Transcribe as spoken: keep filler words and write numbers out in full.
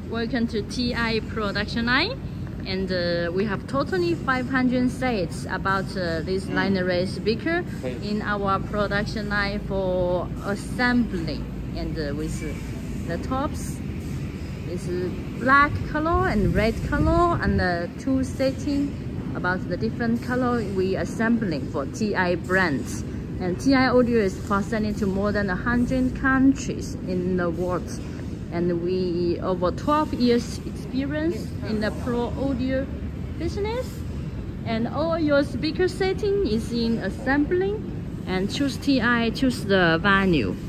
Welcome to T I production line, and uh, we have totally five hundred sets about uh, this line array speaker in our production line for assembling, and uh, with uh, the tops is black color and red color, and the two setting about the different color we assembling for T I brands. And T I audio is for selling to more than one hundred countries in the world. And we over twelve years experience in the pro audio business, and all your speaker setting is in assembling, and choose T I, choose the value.